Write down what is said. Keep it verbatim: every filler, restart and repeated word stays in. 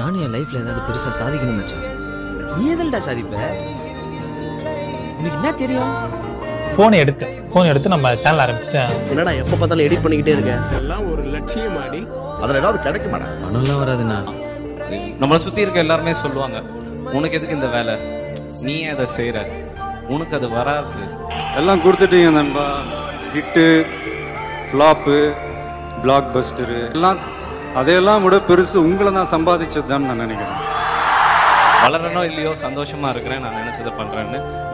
நானும் என் லைஃப்ல ஏதாவது பெருசா சாதிக்கணும் மச்சான். நீ எதல்டா சாதிப்ப? உனக்கு என்ன தெரியும்? ஃபோனை எடுத்து ஃபோன் எடுத்து நம்ம சேனல் ஆரம்பிச்சுட்டேன். என்னடா எப்போ பார்த்தாலும் எடிட் பண்ணிக்கிட்டே இருக்கேன். எல்லாம் ஒரு லட்சியம் ஆடி அதில் ஏதாவது கிடைக்க மாட்டேன். பணம்லாம் வராதுண்ணா. நம்மளை சுற்றி இருக்க எல்லாருமே சொல்லுவாங்க, உனக்கு எதுக்கு இந்த வேலை, நீ அதை செய்கிற, உனக்கு அது வராது. எல்லாம் கொடுத்துட்டீங்க நண்பா. ஹிட்டு, ஃப்ளாப்பு, பிளாக் பஸ்டரு எல்லாம் அதையெல்லாம் விட பெருசு உங்களை நான் சம்பாதிச்சது தான் நான் நினைக்கிறேன். வளரனோ இல்லையோ சந்தோஷமாக இருக்கிறேன், நான் நினச்சதை பண்ணுறேன்னு